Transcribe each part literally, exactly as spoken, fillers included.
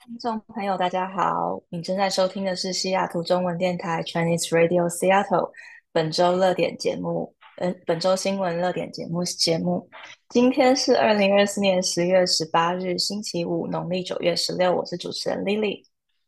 听众朋友，大家好，你正在收听的是西雅图中文电台 Chinese Radio Seattle 本周热点节目，呃，本周新闻热点节目节目。今天是二零二四年十月十八日，星期五，农历九月十六。我是主持人 Lily。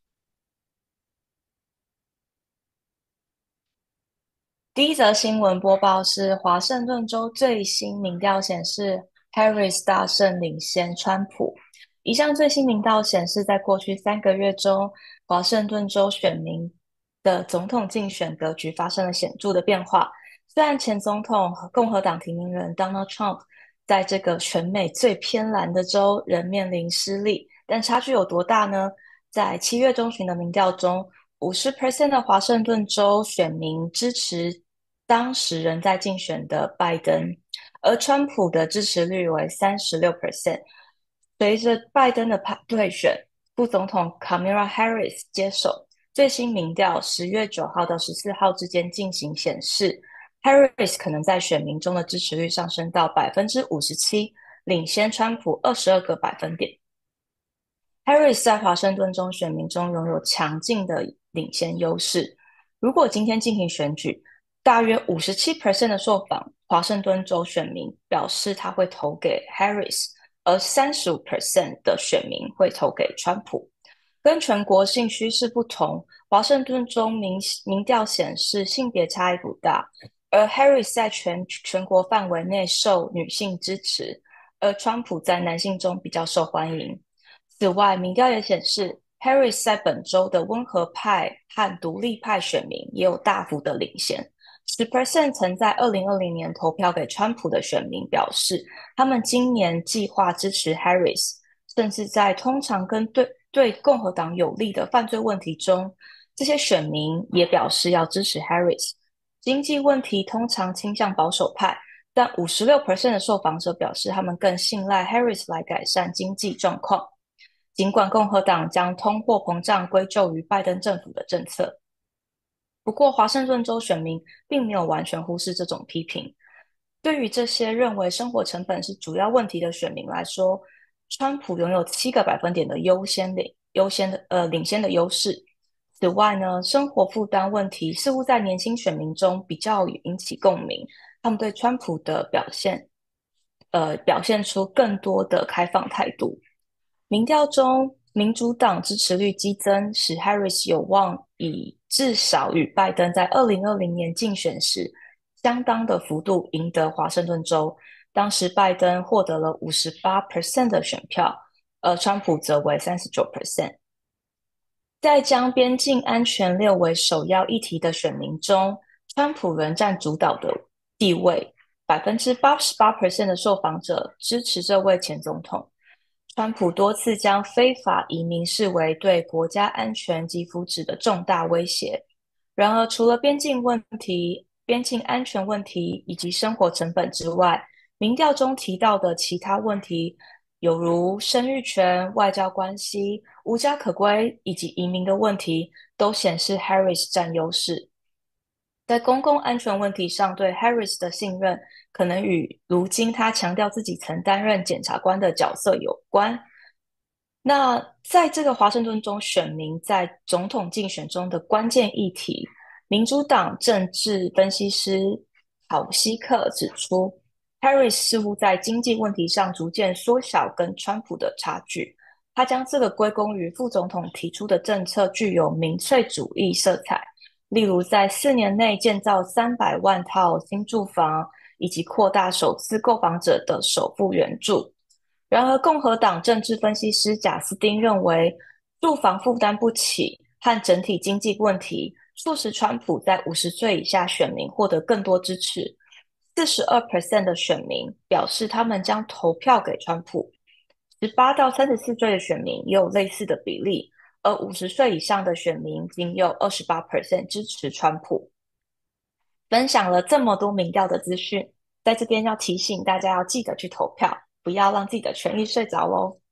第一则新闻播报是华盛顿州最新民调显示，Harris 大胜领先川普。一项最新民调显示，在过去三个月中，华盛顿州选民的总统竞选格局发生了显著的变化。虽然前总统和共和党提名人 Donald Trump 在这个全美最偏蓝的州仍面临失利，但差距有多大呢？在七月中旬的民调中，五十 percent 的华盛顿州选民支持当时仍在竞选的拜登，而川普的支持率为三十六 percent。随着拜登的派退选，副总统 Kamala Harris 接手，最新民调十月九号到十四号之间进行显示，Harris 可能在选民中的支持率上升到百分之五十七，领先川普二十二个百分点。Harris 在华盛顿州选民中拥有强劲的领先优势。如果今天进行选举，大约五十七 percent 的受访华盛顿州选民表示他会投给 Harris，而三十五 percent 的选民会投给川普。跟全国性趋势不同，华盛顿州民民调显示性别差异不大，而 Harris 在全全国范围内受女性支持，而川普在男性中比较受欢迎。此外，民调也显示，Harris 在本州的温和派和独立派选民也有大幅的领先。十 percent 曾在二零二零年投票给川普的选民表示，他们今年计划支持 Harris，甚至在通常跟对对共和党有利的犯罪问题中，这些选民也表示要支持 Harris。经济问题通常倾向保守派，但五十六 percent 的受访者表示他们更信赖 Harris 来改善经济状况。尽管共和党将通货膨胀归咎于拜登政府的政策，不过华盛顿州选民并没有完全忽视这种批评。对于这些认为生活成本是主要问题的选民来说，川普拥有七个百分点的优先领优先的呃领先的优势。此外呢，生活负担问题似乎在年轻选民中比较引起共鸣，他们对川普的表现呃表现出更多的开放态度。民调中，民主党支持率激增，使 Harris 有望以至少与拜登在二零二零年竞选时相当的幅度赢得华盛顿州。当时拜登获得了五十八 percent 的选票，而川普则为三十九 percent。在将边境安全列为首要议题的选民中，川普仍占主导的地位，百分之八十八 percent 的受访者支持这位前总统。川普多次将非法移民视为对国家安全及福祉的重大威胁。然而，除了边境问题、边境安全问题以及生活成本之外，民调中提到的其他问题，有如生育权、外交关系、无家可归以及移民的问题，都显示 Harris 占优势。在公共安全问题上对 Harris 的信任，可能与如今他强调自己曾担任检察官的角色有关。那在这个华盛顿州选民在总统竞选中的关键议题，民主党政治分析师考西克指出，Harris 似乎在经济问题上逐渐缩小跟川普的差距。他将这个归功于副总统提出的政策具有民粹主义色彩，例如在四年内建造三百万套新住房，以及扩大首次购房者的首付援助。然而，共和党政治分析师贾斯汀认为，住房负担不起和整体经济问题促使川普在五十岁以下选民获得更多支持。四十二 percent 的选民表示他们将投票给川普，十八到三十四岁的选民也有类似的比例，而五十岁以上的选民仅有二十八 percent 支持川普。分享了这么多民调的资讯，在这边要提醒大家要记得去投票，不要让自己的权益睡着喽。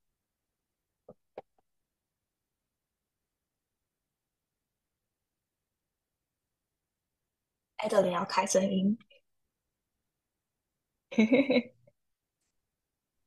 艾德琳要开声音。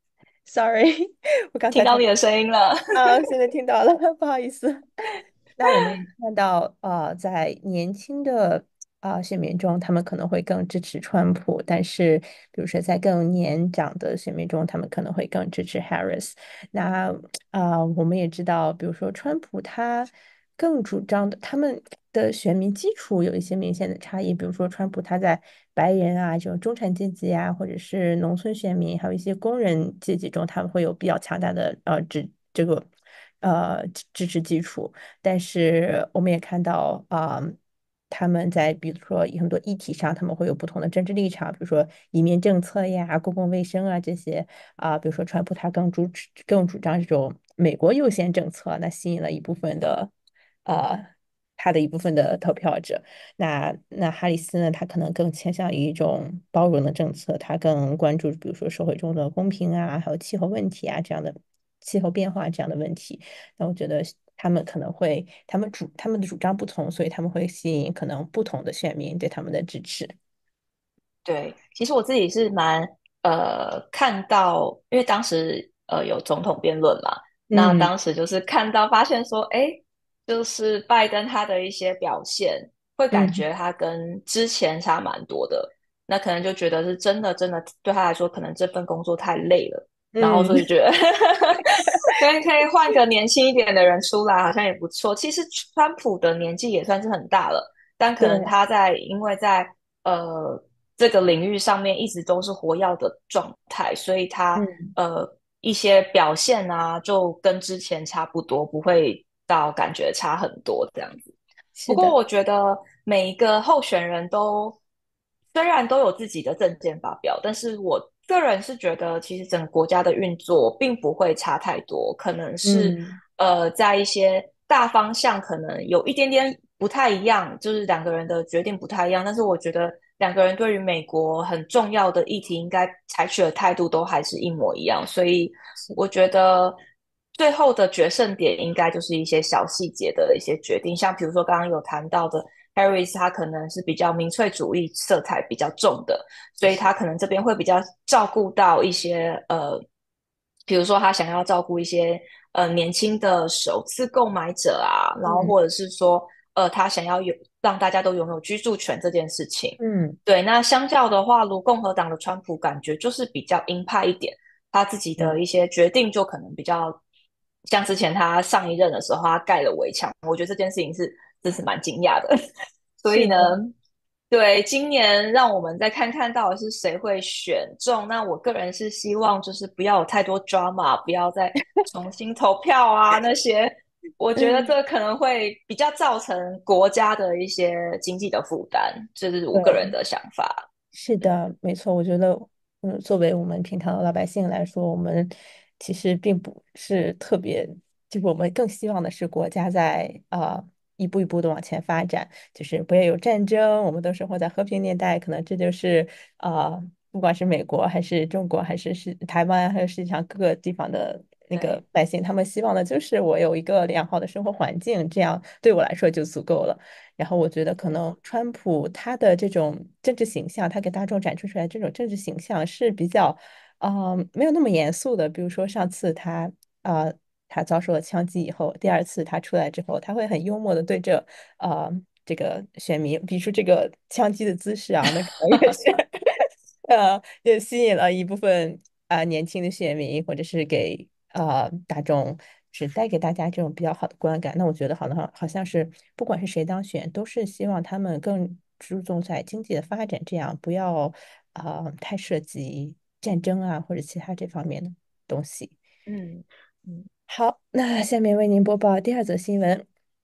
，sorry，我刚才才听到你的声音了。 啊，现在听到了，不好意思。那我们也看到，呃，在年轻的啊、选民中，他们可能会更支持川普，但是比如说在更年长的选民中，他们可能会更支持 Harris。那啊、我们也知道，比如说川普他更主张的，他们的选民基础有一些明显的差异。比如说，川普他在白人啊这种中产阶级啊，或者是农村选民，还有一些工人阶级中，他们会有比较强大的呃支这个呃支支持基础。但是我们也看到啊。他们在比如说很多议题上，他们会有不同的政治立场，比如说移民政策呀、公共卫生啊这些啊、比如说川普他更主更主张这种美国优先政策，那吸引了一部分的呃他的一部分的投票者。那那哈里斯呢，他可能更倾向于一种包容的政策，他更关注比如说社会中的公平啊，还有气候问题啊这样的气候变化这样的问题。那我觉得他们可能会，他们主他们的主张不同，所以他们会吸引可能不同的选民对他们的支持。 对，其实我自己是蛮呃看到，因为当时呃有总统辩论嘛，那嗯当时就是看到发现说，哎，就是拜登他的一些表现，会感嗯觉他跟之前差蛮多的，那可能就觉得是真的真的对他来说，可能这份工作太累了，然后嗯， 所以觉得可以可以换个年轻一点的人出来，好像也不错。其实川普的年纪也算是很大了，但可能对， 他在因为在呃这个领域上面一直都是活跃的状态，所以他嗯， 呃一些表现啊就跟之前差不多，不会到感觉差很多这样子。不是的， 过我觉得每一个候选人都虽然都有自己的政见发表，但是我个人是觉得，其实整个国家的运作并不会差太多，可能是嗯呃在一些大方向可能有一点点不太一样，就是两个人的决定不太一样，但是我觉得两个人对于美国很重要的议题应该采取的态度都还是一模一样，所以是， 我觉得最后的决胜点应该就是一些小细节的一些决定，像比如说刚刚有谈到的 Harris，他可能是比较民粹主义色彩比较重的，所以是， 他可能这边会比较照顾到一些呃，比如说他想要照顾一些呃年轻的首次购买者啊，然后嗯或者是说呃他想要有让大家都拥有居住权这件事情。 嗯对，那相较的话，如共和党的川普感觉就是比较鹰派一点，他自己的嗯， 一些决定就可能比较像之前他上一任的时候，他盖了围墙，我觉得这件事情是真是蛮惊讶的。所以呢， 是的， 对，今年让我们再看看到底是谁会选中。那我个人是希望就是不要有太多 drama，不要再重新投票啊那些。我觉得嗯， 这可能会比较造成国家的一些经济的负担，这是我个人对。 的想法。对， 是的，没错。我觉得，嗯，作为我们平常的老百姓来说，我们其实并不是特别，就是我们更希望的是国家在啊、一步一步的往前发展，就是不要有战争，我们都生活在和平年代。可能这就是啊、不管是美国还是中国，还是是台湾，还有世界上各个地方的那个对， 百姓，他们希望的就是我有一个良好的生活环境，这样对我来说就足够了。然后我觉得可对， 能川普他的这种政治形象，他给大众展示出来这种政治形象是比较，呃，没有那么严肃的。比如说上次他，呃，他遭受了枪击以后，第二次他出来之后，他会很幽默的对着，呃，这个选民比出这个枪击的姿势啊，那可能也是，呃，也吸引了一部分啊、年轻的选民，或者是给啊、大众。是带给大家这种比较好的观感。那我觉得好像好像是不管是谁当选，都是希望他们更注重在经济的发展，这样不要啊、呃太涉及战争啊或者其他这方面的东西。 嗯嗯好，那下面为您播报第二则新闻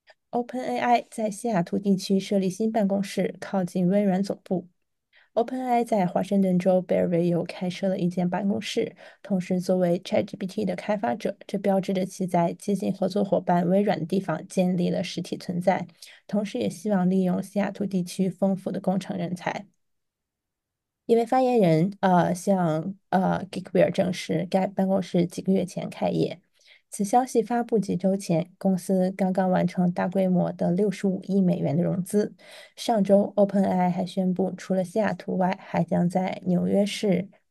：OpenAI 在西雅图地区设立新办公室，靠近微软总部。OpenAI 在华盛顿州贝尔维尤开设了一间办公室，同时作为 ChatGPT 的开发者，这标志着其在接近合作伙伴微软的地方建立了实体存在，同时也希望利用西雅图地区丰富的工程人才。一位发言人呃向呃 Geekbear 证实，该办公室几个月前开业。此消息发布几周前，公司刚刚完成大规模的六十五亿美元的融资。上周，OpenAI 还宣布，除了西雅图外，还将在纽约市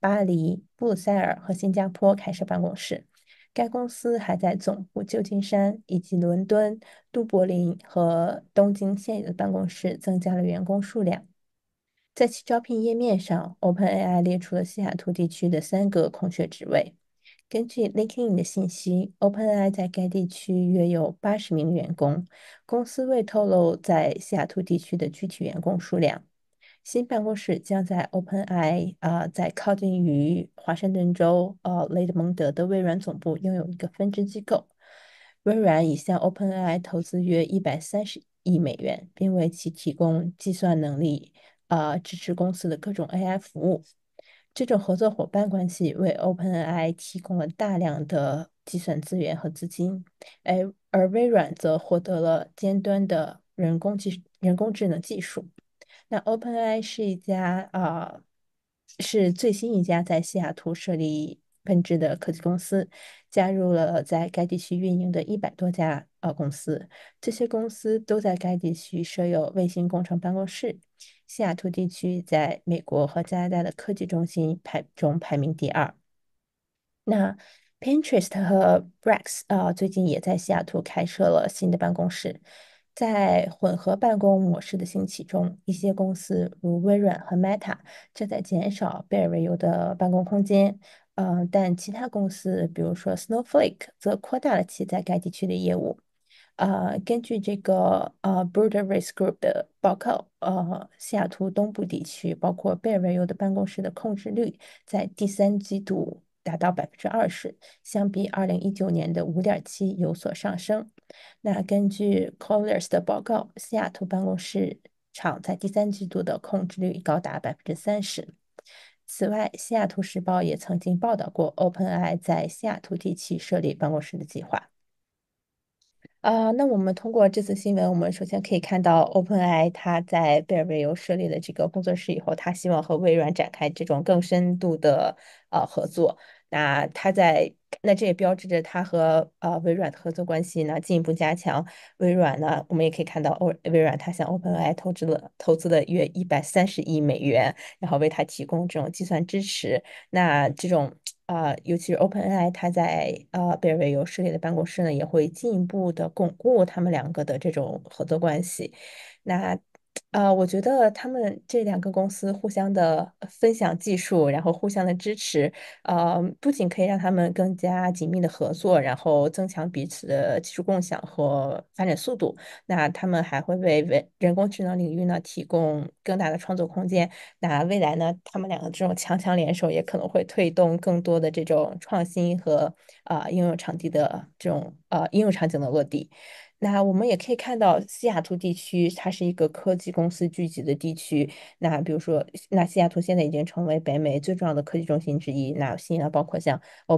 巴黎、布鲁塞尔和新加坡开设办公室。该公司还在总部旧金山以及伦敦、都柏林和东京现有的办公室增加了员工数量。在其招聘页面上，OpenAI 列出了西雅图地区的三个空缺职位。根据 LinkedIn 的信息，OpenAI 在该地区约有八十名员工，公司未透露在西雅图地区的具体员工数量。新办公室将在 OpenAI 啊、在靠近于华盛顿州呃雷德蒙德的微软总部拥有一个分支机构。微软已向 OpenAI 投资约一百三十亿美元，并为其提供计算能力啊、支持公司的各种 A I 服务。这种合作伙伴关系为 OpenAI 提供了大量的计算资源和资金，而而微软则获得了尖端的人工技人工智能技术。那 OpenAI 是一家啊、是最新一家在西雅图设立分支的科技公司，加入了在该地区运营的一百多家呃公司。这些公司都在该地区设有卫星工程办公室。西雅图地区在美国和加拿大的科技中心排中排名第二。那 Pinterest 和 Brex 啊、最近也在西雅图开设了新的办公室。在混合办公模式的兴起中，一些公司如微软和 Meta 正在减少贝尔维尤的办公空间。嗯、但其他公司，比如说 Snowflake，则扩大了其在该地区的业务。呃，根据这个呃 Broader Race Group 的报告，呃，西雅图东部地区包括贝尔维尤的办公室的控制率在第三季度达到百分之二十，相比二零一九年的五点七有所上升。那根据 Colliers 的报告，西雅图办公室场在第三季度的控制率高达百分之三十。此外，《西雅图时报》也曾经报道过 OpenAI 在西雅图地区设立办公室的计划。啊、那我们通过这次新闻，我们首先可以看到 OpenAI 它在贝尔维尤设立了这个工作室以后，它希望和微软展开这种更深度的呃合作。那它在那这也标志着它和呃微软的合作关系呢进一步加强。微软呢，我们也可以看到欧微软它向 OpenAI 投资了投资了约一百三十亿美元，然后为它提供这种计算支持。那这种啊，尤其是 OpenAI，它在呃贝尔维尤设立的办公室呢，也会进一步的巩固他们两个的这种合作关系。那呃，我觉得他们这两个公司互相的分享技术，然后互相的支持，呃，不仅可以让他们更加紧密的合作，然后增强彼此的技术共享和发展速度，那他们还会为为人工智能领域呢提供更大的创作空间。那未来呢，他们两个这种强强联手，也可能会推动更多的这种创新和啊、呃应用场地的这种呃应用场景的落地。那我们也可以看到，西雅图地区它是一个科技公司聚集的地区。那比如说，那西雅图现在已经成为北美最重要的科技中心之一。那吸引了包括像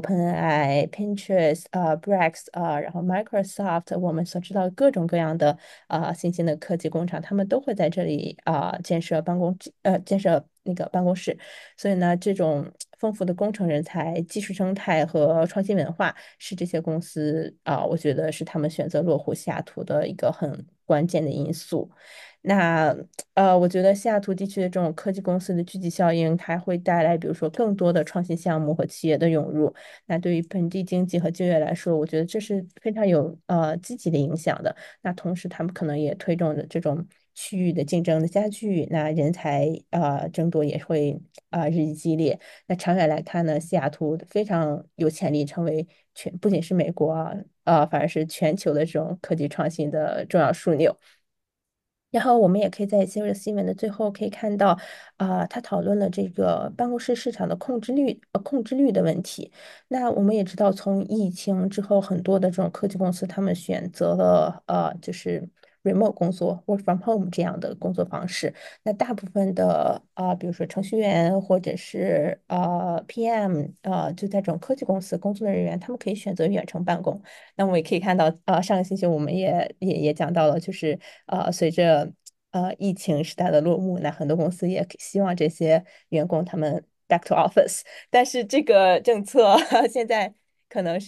OpenAI、Pinterest、呃 Brex 呃，然后 Microsoft，我们所知道的各种各样的啊、呃新兴的科技工厂，他们都会在这里啊、呃建设办公呃建设那个办公室。所以呢，这种丰富的工程人才、技术生态和创新文化是这些公司啊、我觉得是他们选择落户西雅图的一个很关键的因素。那呃，我觉得西雅图地区的这种科技公司的聚集效应，它会带来比如说更多的创新项目和企业的涌入。那对于本地经济和就业来说，我觉得这是非常有呃积极的影响的。那同时，他们可能也推动着这种区域的竞争的加剧，那人才呃争夺也会啊、日益激烈。那长远来看呢，西雅图非常有潜力成为全不仅是美国啊，呃，反而是全球的这种科技创新的重要枢纽。然后我们也可以在今日新闻的最后可以看到，啊、他讨论了这个办公室市场的控制率，呃，控制率的问题。那我们也知道，从疫情之后，很多的这种科技公司，他们选择了呃，就是 remote 工作 （work from home） 这样的工作方式。那大部分的啊、比如说程序员或者是呃 P M，呃，就在这种科技公司工作的人员，他们可以选择远程办公。那我们也可以看到，呃，上个星期我们也也也讲到了，就是呃，随着呃疫情时代的落幕，那很多公司也希望这些员工他们 back to office，但是这个政策现在可能是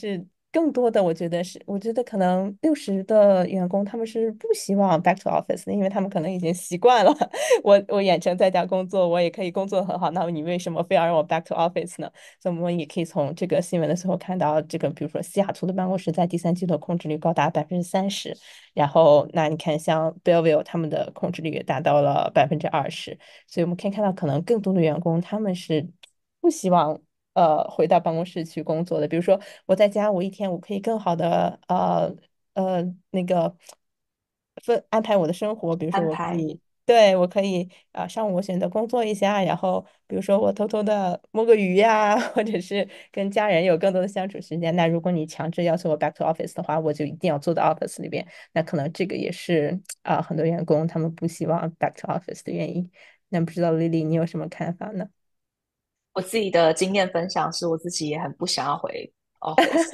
更多的我觉得是，我觉得可能六十的员工他们是不希望 back to office 的，因为他们可能已经习惯了。我我远程在家工作，我也可以工作得很好，那么你为什么非要让我 back to office 呢？所以我们也可以从这个新闻的时候看到，这个比如说西雅图的办公室在第三季度控制率高达百分之三十，然后那你看像 Bellevue 他们的控制率也达到了百分之二十，所以我们可以看到，可能更多的员工他们是不希望呃回到办公室去工作的。比如说我在家，我一天我可以更好的呃呃那个分安排我的生活，比如说安排。 我可以。对，我可以啊、上午我选择工作一下，然后比如说我偷偷的摸个鱼呀，或者是跟家人有更多的相处时间。那如果你强制要求我 back to office 的话，我就一定要坐到 office 里边。那可能这个也是啊、很多员工他们不希望 back to office 的原因。那不知道 Lily 你有什么看法呢？ 我自己的经验分享是我自己也很不想要回 office。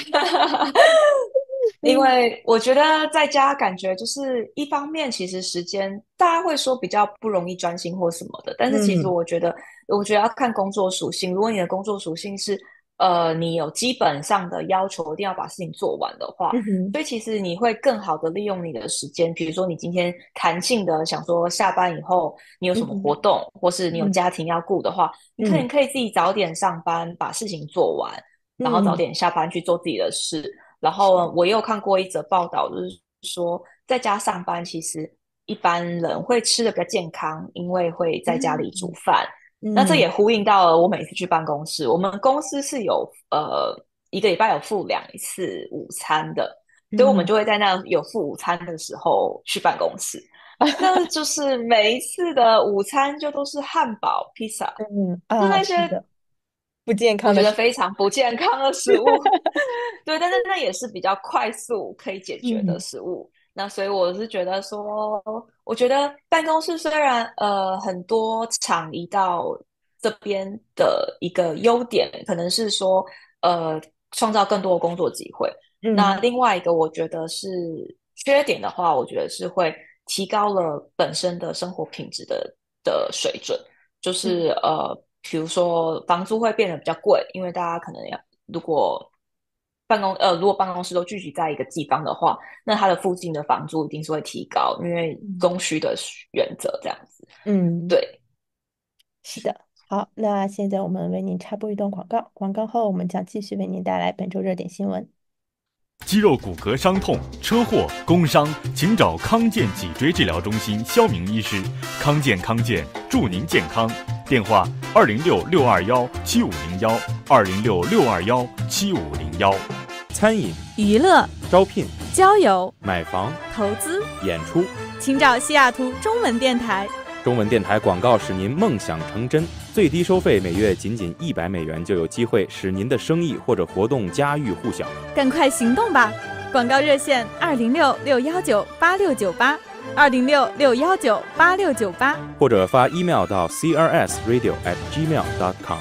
因嗯为我觉得在家感觉就是一方面，其实时间大家会说比较不容易专心或什么的，但是其实嗯我觉得，我觉得要看工作属性。如果你的工作属性是呃你有基本上的要求，一定要把事情做完的话， 嗯哼所以其实你会更好的利用你的时间。比如说你今天弹性的想说下班以后你有什么活嗯哼动，或是你有嗯家庭要顾的话，你可能嗯可以自己早点上班，把事情做完，然后早嗯， 点下班去做自己的事。然是， 后我也有看过一则报道，就是说在家上班，其实一般人会吃的比较健康，因为会在家里煮嗯饭。那这嗯也呼应到了我每次去办公室，我们公司是有呃一个礼拜有付两次午餐的，所以我们嗯就会在那有付午餐的时候去办公室。那就是每一次的午餐就都是汉堡、披萨， 嗯啊， 就那些是的，不健康的是， 我觉得非常不健康的食物。对，但是那也是比较快速可以解决的嗯食物。那所以我是觉得说，我觉得办公室虽然呃很多厂移到这边的一个优点，可能是说呃创造更多的工作机会。那嗯另外一个我觉得是缺点的话，我觉得是会提高了本身的生活品质的的水准。就是嗯呃，比如说房租会变得比较贵，因为大家可能要如果办公呃如果办公室都聚集在一个地方的话，那它的附近的房租一定是会提高，因为嗯供需的原则这样子。 嗯， 对， 是的。好，那现在我们为您插播一段广告，广告后我们将继续为您带来本周热点新闻。 肌肉骨骼伤痛、车祸、工伤，请找康健脊椎治疗中心肖明医师。康健康健，祝您健康。电话：二零六六二幺七五零幺，二零六六二幺七五零幺。 餐饮、 娱乐、 招聘、 交友、 买房、 投资， 演出， 请找西雅图中文电台。 中文电台广告使您梦想成真，最低收费每月仅仅一百美元，就有机会使您的生意或者活动家喻户晓。 赶快行动吧！广告热线二零六六幺九八六九八，二零六六幺九八六九八， 或者发 email 到 c r s radio at gmail dot com。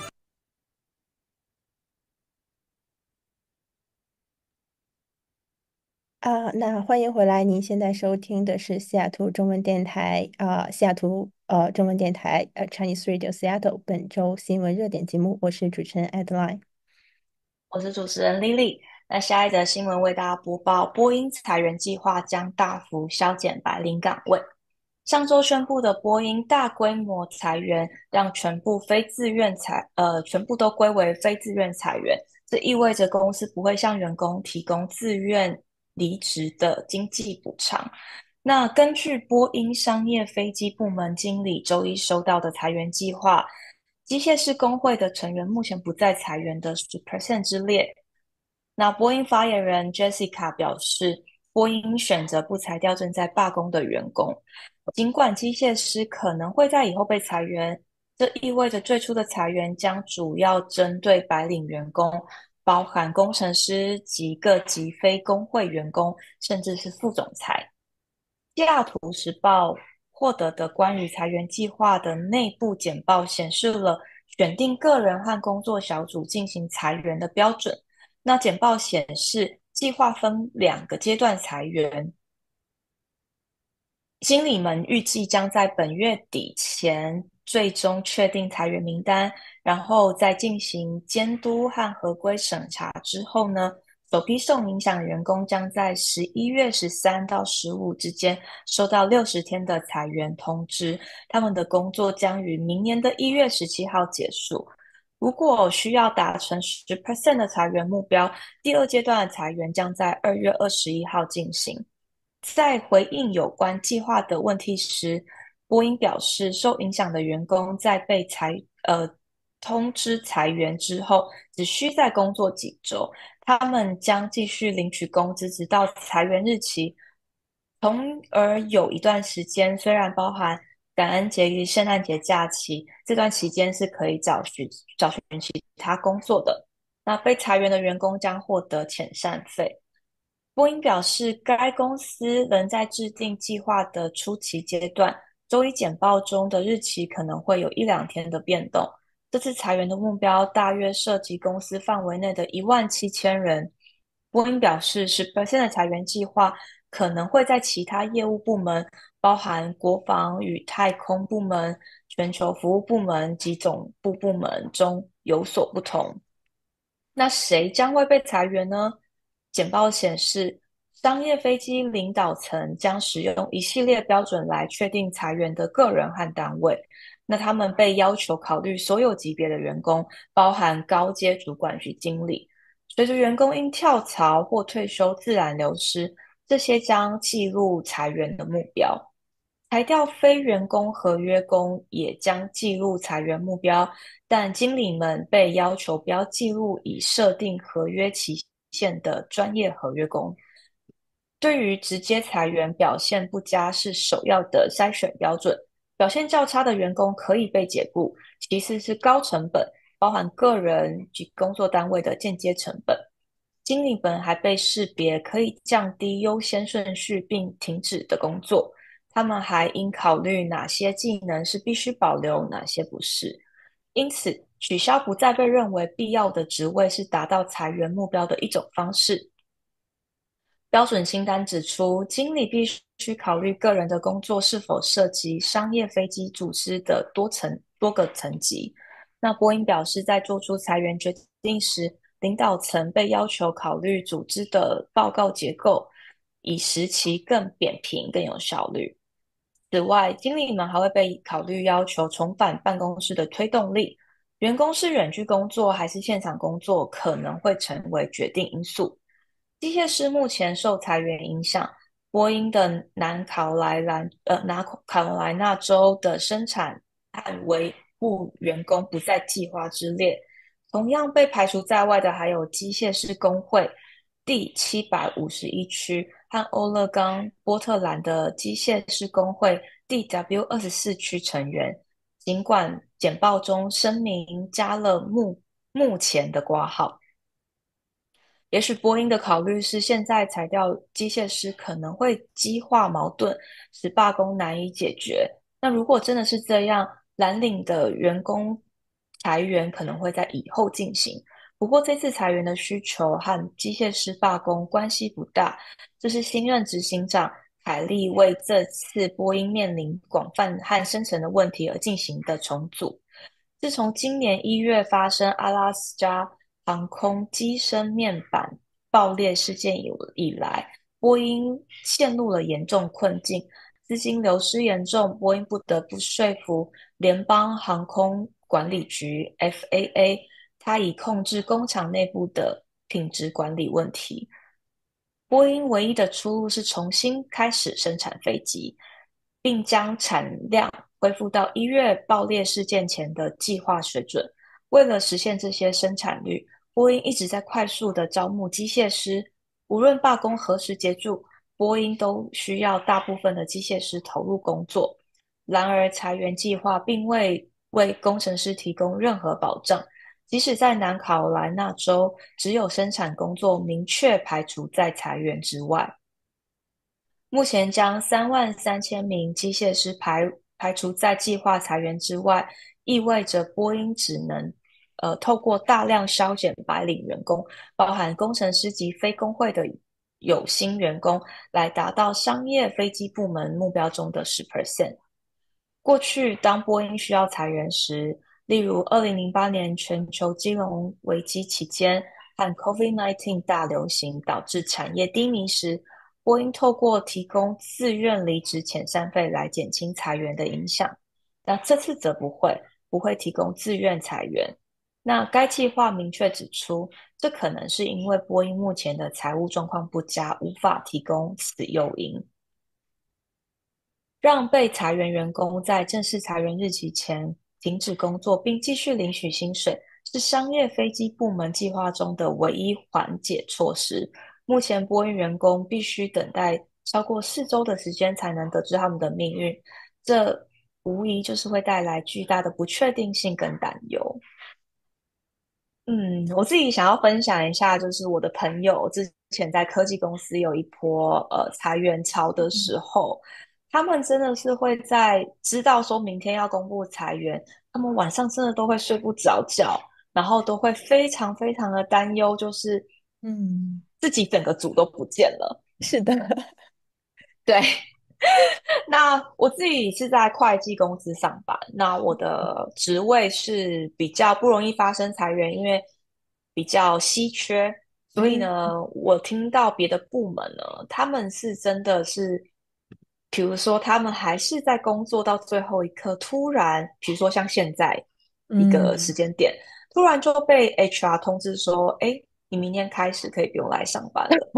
啊，那欢迎回来！您现在收听的是西雅图中文电台啊，西雅图呃中文电台呃 Chinese Radio Seattle 本周新闻热点节目，我是主持人 Adeline。 我是主持人 Lily。那下一则新闻为大家播报：波音裁员计划将大幅削减白领岗位。上周宣布的波音大规模裁员，让全部非自愿裁呃全部都归为非自愿裁员。这意味着公司不会向员工提供自愿离职的经济补偿。那根据波音商业飞机部门经理周一收到的裁员计划，机械师工会的成员目前不在裁员的十 percent 之列。那波音发言人 Jessica 表示，波音选择不裁掉正在罢工的员工，尽管机械师可能会在以后被裁员，这意味着最初的裁员将主要针对白领员工，包含工程师及各级非工会员工，甚至是副总裁。西雅图时报获得的关于裁员计划的内部简报显示了选定个人和工作小组进行裁员的标准。那简报显示，计划分两个阶段裁员，经理们预计将在本月底前最终确定裁员名单，然后在进行监督和合规审查之后呢， 首批受影响的员工将在十一月十三到十五之间收到六十天的裁员通知，他们的工作将于明年的一月十七号结束。如果需要达成 百分之十 的裁员目标，第二阶段的裁员将在二月二十一号进行。在回应有关计划的问题时，波音表示，受影响的员工在被裁呃通知裁员之后，只需再工作几周，他们将继续领取工资，直到裁员日期。从而有一段时间，虽然包含感恩节与圣诞节假期，这段期间是可以找寻找寻其他工作的。那被裁员的员工将获得遣散费。波音表示，该公司仍在制定计划的初期阶段，周一简报中的日期可能会有一两天的变动。这次裁员的目标大约涉及公司范围内的一万七千人。波音表示， 百分之十 的裁员计划可能会在其他业务部门，包含国防与太空部门、全球服务部门及总部部门中有所不同。那谁将会被裁员呢？简报显示，商业飞机领导层将使用一系列标准来确定裁员的个人和单位。那他们被要求考虑所有级别的员工，包含高阶主管及经理。随着员工因跳槽或退休自然流失，这些将记录裁员的目标。裁掉非员工合约工也将记录裁员目标，但经理们被要求不要记录已设定合约期限的专业合约工。对于直接裁员，表现不佳是首要的筛选标准。表现较差的员工可以被解雇，其次是高成本，包含个人及工作单位的间接成本。经理们还被识别可以降低优先顺序并停止的工作。他们还应考虑哪些技能是必须保留，哪些不是。因此，取消不再被认为必要的职位是达到裁员目标的一种方式。标准清单指出，经理必须考虑个人的工作是否涉及商业飞机组织的多层多个层级。那波音表示，在做出裁员决定时，领导层被要求考虑组织的报告结构，以使其更扁平、更有效率。此外，经理们还会被考虑要求重返办公室的推动力。员工是远距工作还是现场工作，可能会成为决定因素。机械师目前受裁员影响，波音的南卡罗来兰呃南卡罗来纳州的生产和维护员工不在计划之列。同样被排除在外的还有机械师工会第七百五十一区和欧勒冈波特兰的机械师工会第 W 二十四区成员。尽管简报中声明加了目目前的括号。也许波音的考虑是，现在裁掉机械师可能会激化矛盾，使罢工难以解决。那如果真的是这样，蓝领的员工裁员可能会在以后进行。不过这次裁员的需求和机械师罢工关系不大，这是新任执行长凯利为这次波音面临广泛和深层的问题而进行的重组。自从今年一月发生阿拉斯加航空机身面板爆裂事件以以来，波音陷入了严重困境，资金流失严重，波音不得不说服联邦航空管理局 F A A， 它以控制工厂内部的品质管理问题。波音唯一的出路是重新开始生产飞机，并将产量恢复到一月爆裂事件前的计划水准。为了实现这些生产率，波音一直在快速的招募机械师。无论罢工何时结束，波音都需要大部分的机械师投入工作。然而，裁员计划并未为工程师提供任何保障，即使在南卡罗来纳州，只有生产工作明确排除在裁员之外。目前将三万三千名机械师排排除在计划裁员之外，意味着波音只能呃透过大量削减白领员工，包含工程师及非工会的有薪员工，来达到商业飞机部门目标中的 百分之十。过去当波音需要裁员时，例如二零零八年全球金融危机期间， 和 COVID 十九 大流行导致产业低迷时，波音透过提供自愿离职遣散费来减轻裁员的影响。那这次则不会，不会提供自愿裁员。那该计划明确指出，这可能是因为波音目前的财务状况不佳，无法提供此诱因。让被裁员员工在正式裁员日期前停止工作并继续领取薪水，是商业飞机部门计划中的唯一缓解措施。目前波音员工必须等待超过四周的时间才能得知他们的命运，这无疑就是会带来巨大的不确定性跟担忧。嗯，我自己想要分享一下，就是我的朋友之前在科技公司有一波呃裁员潮的时候，他们真的是会在知道说明天要公布裁员，他们晚上真的都会睡不着觉，然后都会非常非常的担忧，就是嗯， 自己整个组都不见了。 是的。 对，那我自己是在会计公司上班，那我的职位是比较不容易发生裁员，因为比较稀缺，所以嗯呢，我听到别的部门呢，他们是真的是，比如说他们还是在工作到最后一刻，突然，比如说像现在一个时嗯。 间点，突然就被 H R 通知说，哎，你明天开始可以不用来上班了。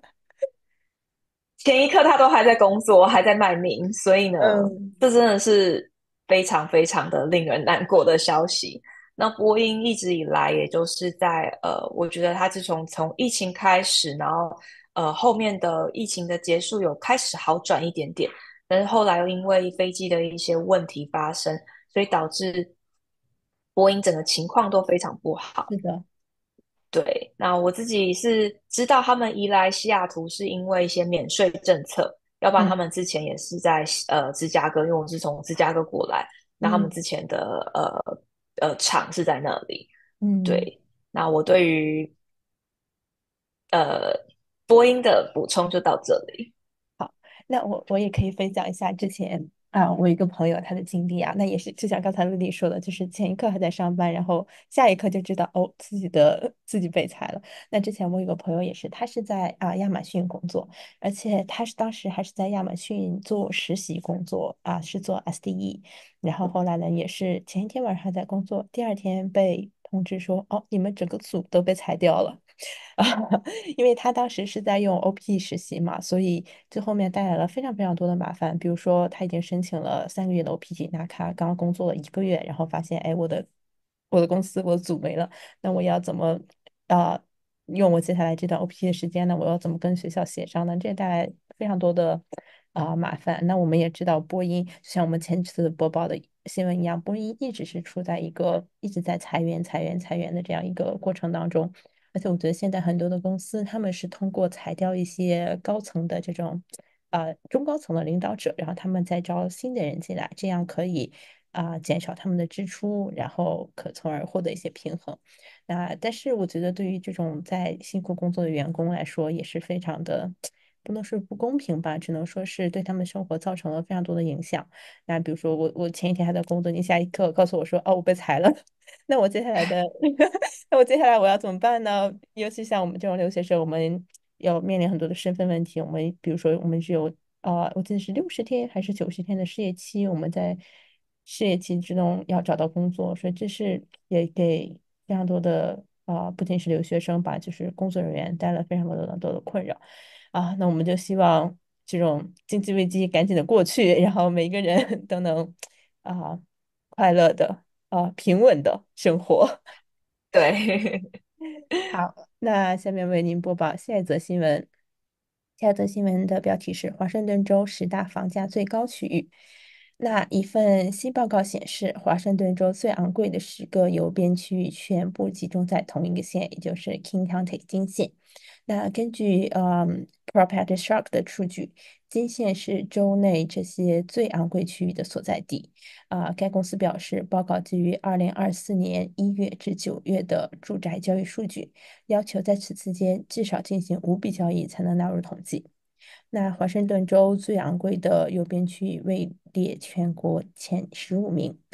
前一刻他都还在工作，还在卖命，所以呢， 嗯这真的是非常非常的令人难过的消息。那波音一直以来，也就是在呃，我觉得它自从从疫情开始，然后呃后面的疫情的结束有开始好转一点点，但是后来又因为飞机的一些问题发生，所以导致波音整个情况都非常不好。 是的。 对，那我自己是知道他们移来西雅图是因为一些免税政策，要不然他嗯们之前也是在呃芝加哥，因为我是从芝加哥过来，那他们嗯之前的呃呃厂是在那里。 嗯。 对，那我对于呃波音的补充就到这里。 好，那我我也可以分享一下之前啊，我有一个朋友他的经历啊，那也是就像刚才丽丽说的，就是前一刻还在上班，然后下一刻就知道哦自己的自己被裁了。那之前我有个朋友也是，他是在啊亚马逊工作，而且他是当时还是在亚马逊做实习工作啊，是做 S D E，然后后来呢也是前一天晚上还在工作，第二天被通知说哦你们整个组都被裁掉了。啊，因为他当时是在用 O P 实习嘛，所以这后面带来了非常非常多的麻烦。比如说，他已经申请了三个月的 O P T 拿卡，刚工作了一个月，然后发现，哎，我的我的公司我的组没了，那我要怎么啊、用我接下来这段 O P T 的时间呢？我要怎么跟学校协商呢？这也带来非常多的啊、麻烦。那我们也知道，波音就像我们前次播报的新闻一样，波音一直是处在一个一直在裁员、裁员、裁员的这样一个过程当中。而且我觉得现在很多的公司，他们是通过裁掉一些高层的这种，呃，中高层的领导者，然后他们再招新的人进来，这样可以啊、减少他们的支出，然后可从而获得一些平衡。那但是我觉得对于这种在辛苦工作的员工来说，也是非常的。不能说不公平吧，只能说是对他们生活造成了非常多的影响。那比如说我我前一天还在工作，你下一刻告诉我说哦我被裁了，那我接下来的那我接下来我要怎么办呢？尤其像我们这种留学生，我们要面临很多的身份问题。我们比如说我们只有啊、我记得是六十天还是九十天的失业期，我们在失业期之中要找到工作，所以这是也给非常多的啊、不仅是留学生吧，就是工作人员带来非常多的多的困扰。啊，那我们就希望这种经济危机赶紧的过去，然后每一个人都能啊快乐的啊平稳的生活。 对， 好，那下面为您播报下一则新闻。下一则新闻的标题是华盛顿州十大房价最高区域。那一份新报告显示，华盛顿州最昂贵的十个邮编区域全部集中在同一个县，也就是 King County 金县。那根据嗯 Property Shark 的数据，金县是州内这些最昂贵区域的所在地。啊、该公司表示，报告基于二零二四年一月至九月的住宅交易数据，要求在此期间至少进行五笔交易才能纳入统计。那华盛顿州最昂贵的邮编区域位列全国前十五名。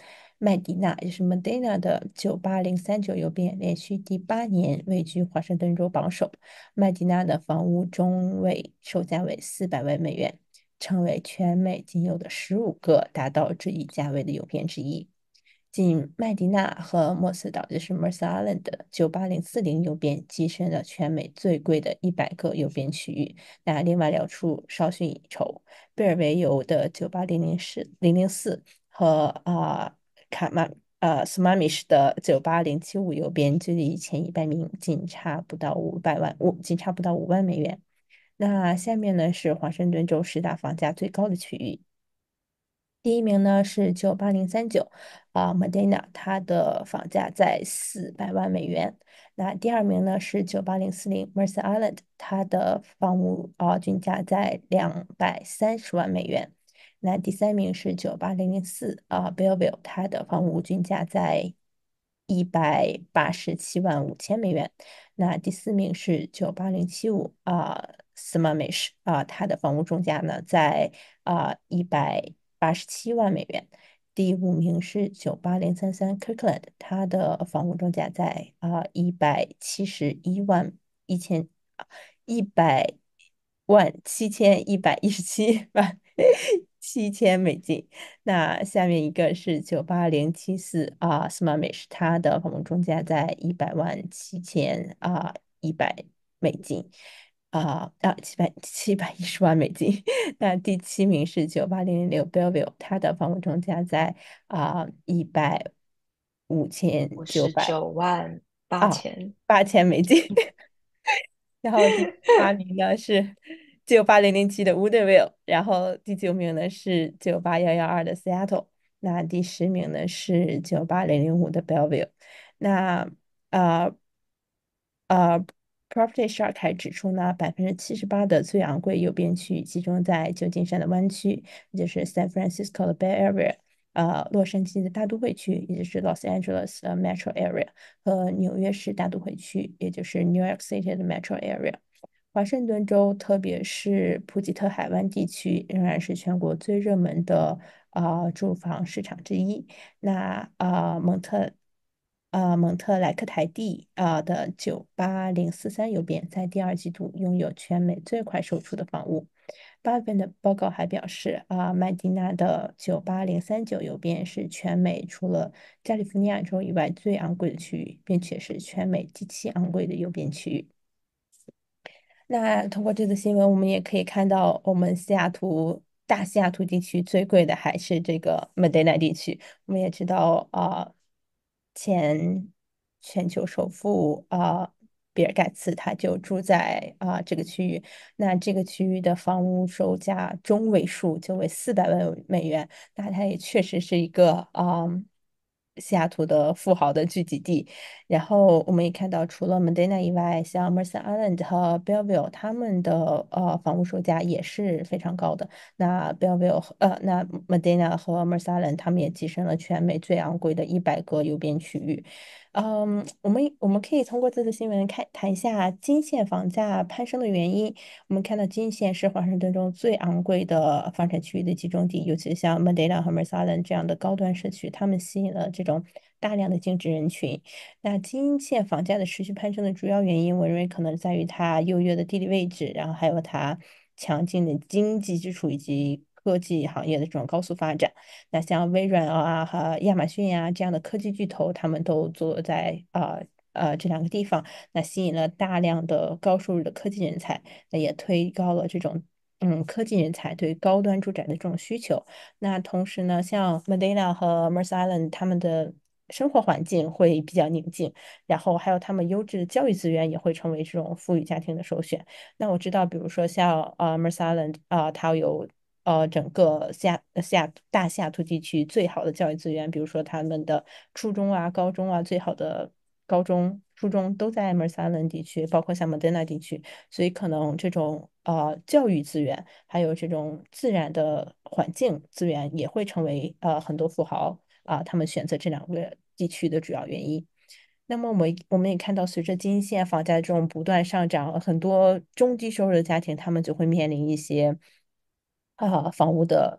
麦迪娜，也就是 Medina 的九八零三九邮编，连续第八年位居华盛顿州榜首。麦迪娜的房屋中位售价为四百万美元，成为全美仅有的十五个达到这一价位的邮编之一。仅麦迪娜和莫斯岛，就是 Mercer Island 的九八零四零邮编跻身了全美最贵的一百个邮编区域。那另外两处稍逊一筹，贝尔维尤的九八零零四零零四和啊、卡玛呃 Smamish 的九八零七五邮编距离前一百名仅差不到五百万五，仅差不到五万美元。那下面呢是华盛顿州十大房价最高的区域。第一名呢是九八零三九啊，Medina，它的房价在四百万美元。那第二名呢是九八零四零 Mercer Island，它的房屋啊均价在两百三十万美元。那第三名是九八零零四啊，Belleville，它的房屋均价在一百八十七万五千美元。那第四名是九八零七五啊，Smamish 啊，它的房屋中价呢在啊一百八十七万美元。第五名是九八零三三 Kirkland，它的房屋中价在啊一百七十一万一千一百万七千一百一十七万七千美金。那下面一个是九八零七四啊，Smamish，它的房屋中价在一百万七千啊一百美金。啊啊，七百七百一十万美金。那第七名是九八零零六 Belleville，它的房屋中价在啊一百五千五九百十九万八啊千。 八千美金。然后第八名呢是九八零零七的 Woodville，然后第九名呢是九八幺幺二的 Seattle，那第十名呢是九八零零五的 Belleville。那呃呃，Property Shark 还指出呢，百分之七十八的最昂贵邮编区集中在旧金山的湾区，也就是 San Francisco 的 Bay Area，呃，洛杉矶的大都会区，也就是 Los Angeles 的 Metro Area，和纽约市大都会区，也就是 New York City 的 Metro Area。华盛顿州，特别是普吉特海湾地区，仍然是全国最热门的啊、呃住房市场之一。那啊、呃蒙特啊、蒙特莱克台地啊、的九八零四三邮编在第二季度拥有全美最快售出的房屋。八月份的报告还表示，啊、麦迪娜的九八零三九邮编是全美除了加利福尼亚州以外最昂贵的区域，并且是全美第七昂贵的邮编区域。那通过这则新闻，我们也可以看到，我们西雅图大西雅图地区最贵的还是这个 Medina 地区。我们也知道，啊、前全球首富啊、比尔盖茨他就住在啊、这个区域。那这个区域的房屋售价中位数就为四百万美元，那它也确实是一个啊、西雅图的富豪的聚集地。然后我们也看到，除了 Medina 以外，像 Mercer Island 和 Belleville，他们的呃房屋售价也是非常高的。那 Belleville 和呃，那 Medina 和 Mercer Island，他们也跻身了全美最昂贵的一百个邮编区域。嗯，我们我们可以通过这次新闻看谈一下金线房价攀升的原因。我们看到金线是华盛顿中最昂贵的房产区域的集中地，尤其是像 Medina 和 Mercer Island 这样的高端社区，他们吸引了这种大量的精致人群。那金线房价的持续攀升的主要原因，我认为可能在于它优越的地理位置，然后还有它强劲的经济基础以及科技行业的这种高速发展。那像微软啊和亚马逊呀、这样的科技巨头，他们都坐落在啊呃呃这两个地方，那吸引了大量的高收入的科技人才，那也推高了这种。嗯，科技人才对高端住宅的这种需求。那同时呢，像 Medina 和 Mercer Island，他们的生活环境会比较宁静，然后还有他们优质的教育资源也会成为这种富裕家庭的首选。那我知道，比如说像呃 Mercer Island 啊、它有呃整个西雅呃西雅大西雅图地区最好的教育资源，比如说他们的初中啊、高中啊，最好的高中、初中都在 Mercer Island 地区，包括像 Medina 地区，所以可能这种呃教育资源，还有这种自然的环境资源，也会成为呃很多富豪啊、他们选择这两个地区的主要原因。那么我们我们也看到，随着金线房价这种不断上涨，很多中低收入的家庭，他们就会面临一些啊、房屋的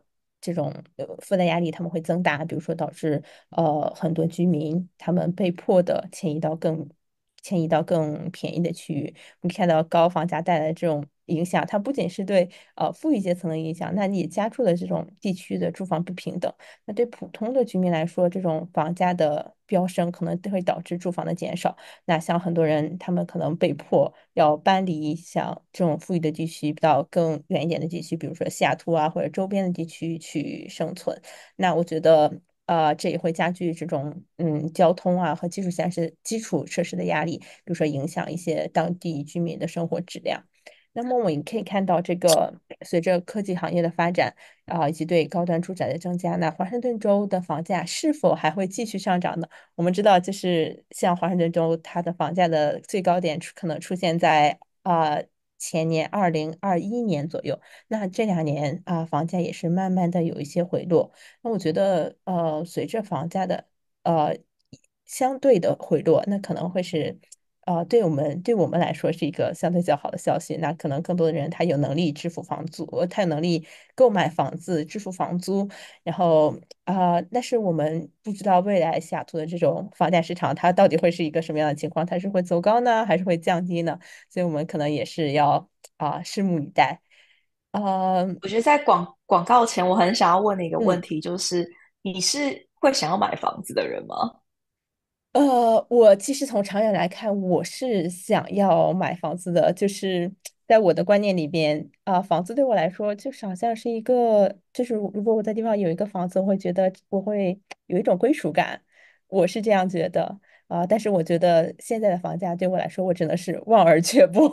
这种呃负担压力他们会增大，比如说导致呃很多居民他们被迫的迁移到更迁移到更便宜的区域。我们看到高房价带来的这种影响，它不仅是对呃富裕阶层的影响，那你也加速了这种地区的住房不平等。那对普通的居民来说，这种房价的飙升可能会导致住房的减少。那像很多人，他们可能被迫要搬离像这种富裕的地区到更远一点的地区，比如说西雅图啊或者周边的地区去生存。那我觉得，呃，这也会加剧这种嗯交通啊和基础设施基础设施的压力，比如说影响一些当地居民的生活质量。那么我们也可以看到，这个随着科技行业的发展啊，以及对高端住宅的增加，那华盛顿州的房价是否还会继续上涨呢？我们知道，就是像华盛顿州，它的房价的最高点出可能出现在啊、前年二零二一年左右。那这两年啊、房价也是慢慢的有一些回落。那我觉得，呃，随着房价的呃相对的回落，那可能会是。呃，对我们对我们来说是一个相对较好的消息。那可能更多的人他有能力支付房租，呃他有能力购买房子，支付房租。然后啊、呃但是我们不知道未来西雅图的这种房价市场它到底会是一个什么样的情况，它是会走高呢，还是会降低呢？所以我们可能也是要啊、拭目以待。啊、 我觉得在广广告前，我很想要问你一个问嗯。 题，就是你是会想要买房子的人吗？ 呃，我其实从长远来看，我是想要买房子的。就是在我的观念里边，啊、房子对我来说，就是好像是一个，就是如果我在地方有一个房子，我会觉得我会有一种归属感。我是这样觉得啊、但是我觉得现在的房价对我来说，我真的是望而却步。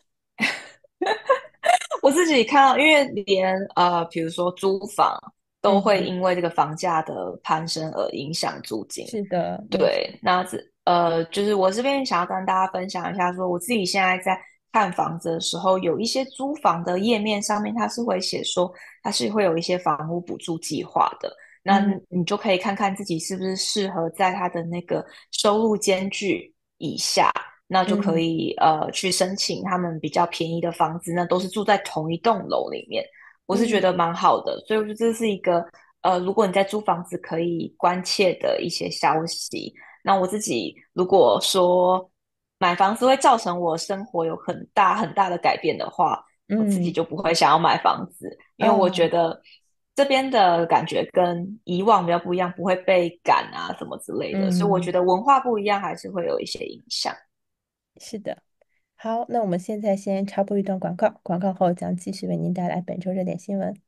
我自己看到，因为连呃，比如说租房都会嗯哼， 因为这个房价的攀升而影响租金。 是的，没错。 对，那这呃，就是我这边想要跟大家分享一下，说我自己现在在看房子的时候，有一些租房的页面上面，它是会写说它是会有一些房屋补助计划的。那嗯你就可以看看自己是不是适合在它的那个收入间距以下，那就可嗯以呃去申请他们比较便宜的房子，那都是住在同一栋楼里面。我是觉嗯得蛮好的，所以我觉得这是一个呃，如果你在租房子可以关切的一些消息。那我自己如果说买房子会造成我生活有很大很大的改变的话，我自己嗯就不会想要买房子，因为我觉啊， 得这边的感觉跟以往比较不一样，不会被赶啊什么之类的，所以我觉嗯， 得文化不一样，还是会有一些影响。 是的。好，那我们现在先插播一段广告，广告后将继续为您带来本周热点新闻。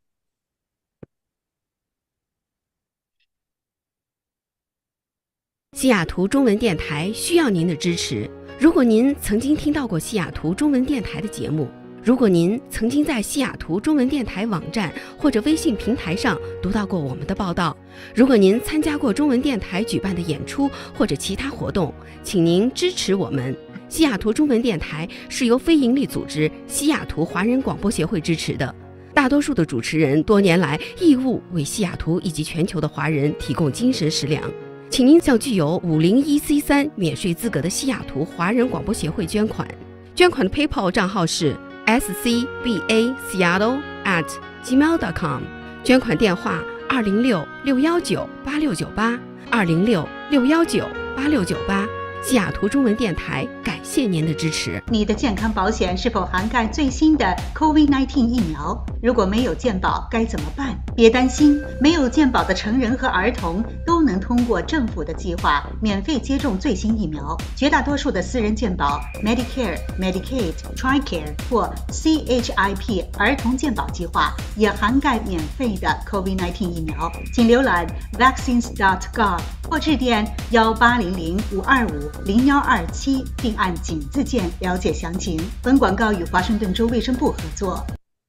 西雅图中文电台需要您的支持。如果您曾经听到过西雅图中文电台的节目，如果您曾经在西雅图中文电台网站或者微信平台上读到过我们的报道，如果您参加过中文电台举办的演出或者其他活动，请您支持我们。西雅图中文电台是由非营利组织西雅图华人广播协会支持的。大多数的主持人多年来义务为西雅图以及全球的华人提供精神食粮。请您向具有五零一 C 三免税资格的西雅图华人广播协会捐款。捐款的 PayPal 账号是 s c b a seattle at gmail dot com。捐款电话二零六六幺九八六九八二零六六幺九八六九八。西雅图中文电台感谢您的支持。 你的健康保险是否涵盖最新的 COVID 十九 疫苗？如果没有健保，该怎么办？别担心，没有健保的成人和儿童都能通过政府的计划免费接种最新疫苗。绝大多数的私人健保 Medicare、Medicaid、TRICARE 或 C H I P 儿童健保计划也涵盖免费的 COVID 十九 疫苗。请浏览 vaccines dot gov 或致电幺八零零五二五零幺二七，并按井字键了解详情。本广告与华盛顿州卫生部合作。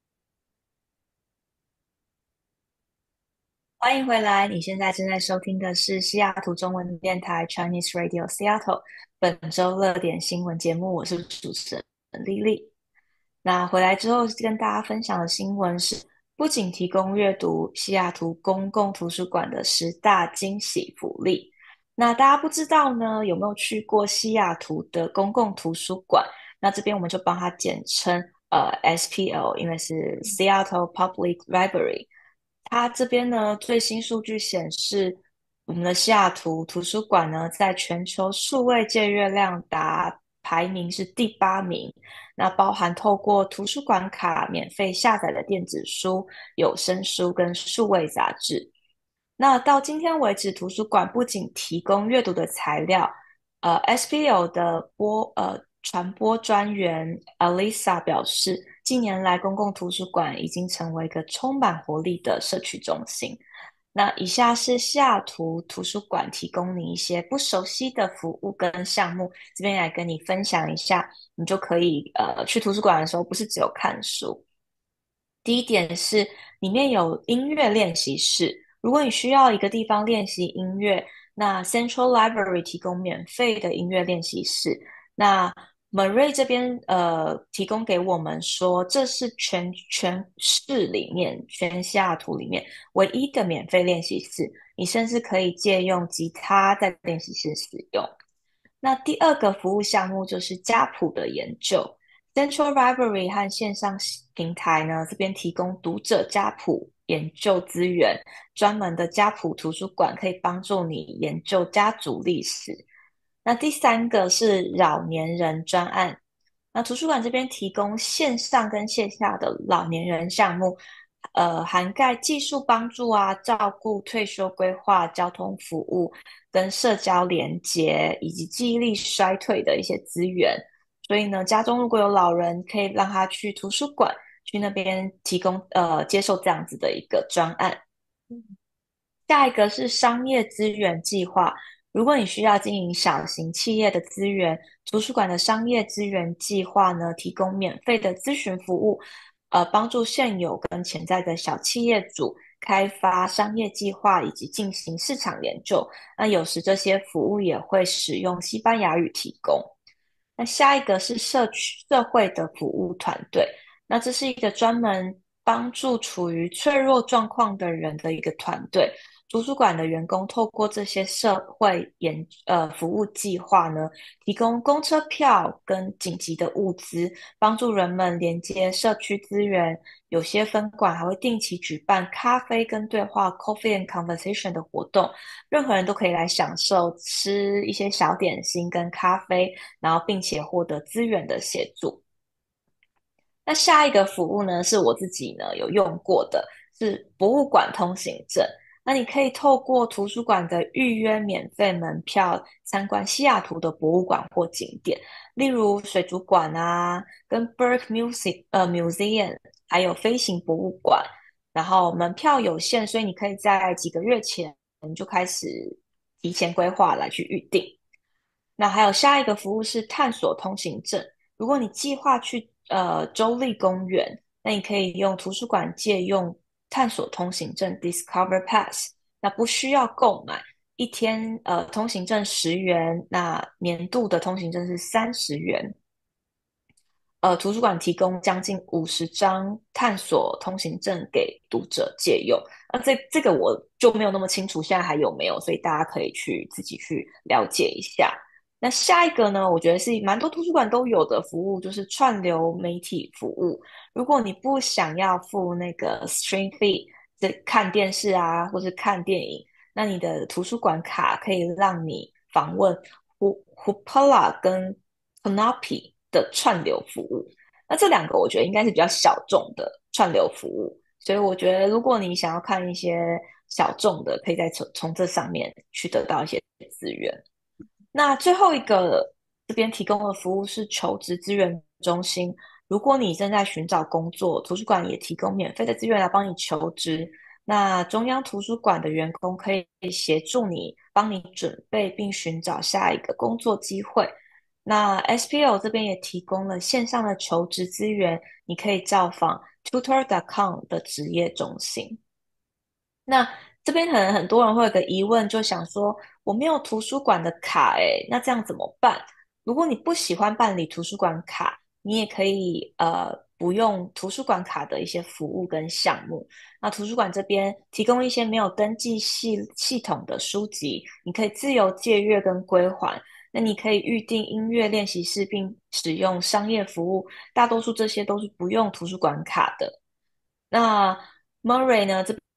欢迎回来，你现在正在收听的是西雅图中文电台 Chinese Radio Seattle 本周热点新闻节目，我是主持人丽丽。那回来之后跟大家分享的新闻是，不仅提供阅读西雅图公共图书馆的十大惊喜福利。那大家不知道呢，有没有去过西雅图的公共图书馆？那这边我们就帮它简称呃 S P L， 因为是 Seattle Public Library。 它这边呢最新数据显示，我们的西雅图图书馆呢在全球数位借阅量达排名是第八名，那包含透过图书馆卡免费下载的电子书、有声书跟数位杂志。那到今天为止，图书馆不仅提供阅读的材料，呃，S P L 的播呃传播专员 Alisa 表示，近年来公共图书馆已经成为一个充满活力的社区中心。那以下是西雅图图书馆提供你一些不熟悉的服务跟项目，这边来跟你分享一下，你就可以呃去图书馆的时候不是只有看书。第一点是里面有音乐练习室，如果你需要一个地方练习音乐，那 Central Library 提供免费的音乐练习室。那 Murray 这边呃提供给我们说，这是全全市里面全西雅图里面唯一的免费练习室，你甚至可以借用吉他在练习室使用。那第二个服务项目就是家谱的研究。Central Library 和线上平台呢，这边提供读者家谱研究资源，专门的家谱图书馆可以帮助你研究家族历史。那第三个是老年人专案，那图书馆这边提供线上跟线下的老年人项目，呃，涵盖技术帮助啊、照顾、退休规划、交通服务跟社交连结以及记忆力衰退的一些资源。所以呢，家中如果有老人，可以让他去图书馆，去那边提供呃接受这样子的一个专案。下一个是商业资源计划，如果你需要经营小型企业的资源，图书馆的商业资源计划呢，提供免费的咨询服务，呃，帮助现有跟潜在的小企业主开发商业计划以及进行市场研究。那有时这些服务也会使用西班牙语提供。那下一个是社区社会的服务团队，那这是一个专门帮助处于脆弱状况的人的一个团队。图书馆的员工透过这些社会研呃服务计划呢，提供公车票跟紧急的物资，帮助人们连接社区资源。有些分馆还会定期举办咖啡跟对话 （Coffee and Conversation） 的活动，任何人都可以来享受吃一些小点心跟咖啡，然后并且获得资源的协助。那下一个服务呢，是我自己呢有用过的，是博物馆通行证。那你可以透过图书馆的预约免费门票参观西雅图的博物馆或景点，例如水族馆啊，跟 Burke Music 呃 Museum， 还有飞行博物馆。然后门票有限，所以你可以在几个月前就开始提前规划来去预定。那还有下一个服务是探索通行证，如果你计划去呃州立公园，那你可以用图书馆借用探索通行证 Discover Pass， 那不需要购买，一天呃通行证十元，那年度的通行证是三十元。呃，图书馆提供将近五十张探索通行证给读者借用。那这这个我就没有那么清楚，现在还有没有？所以大家可以去自己去了解一下。那下一个呢，我觉得是蛮多图书馆都有的服务，就是串流媒体服务。如果你不想要付那个 stream fee，这看电视啊，或是看电影，那你的图书馆卡可以让你访问 Hoopla 跟 Canopy 的串流服务。那这两个我觉得应该是比较小众的串流服务，所以我觉得如果你想要看一些小众的，可以再从从这上面去得到一些资源。那最后一个这边提供的服务是求职资源中心。如果你正在寻找工作，图书馆也提供免费的资源来帮你求职。那中央图书馆的员工可以协助你，帮你准备并寻找下一个工作机会。那 S P L 这边也提供了线上的求职资源，你可以造访 tutor dot com 的职业中心。那这边可能很多人会有个疑问，就想说我没有图书馆的卡诶，那这样怎么办？如果你不喜欢办理图书馆卡，你也可以呃不用图书馆卡的一些服务跟项目。那图书馆这边提供一些没有登记系系统的书籍，你可以自由借阅跟归还。那你可以预定音乐练习室并使用商业服务，大多数这些都是不用图书馆卡的。那 Murray 呢这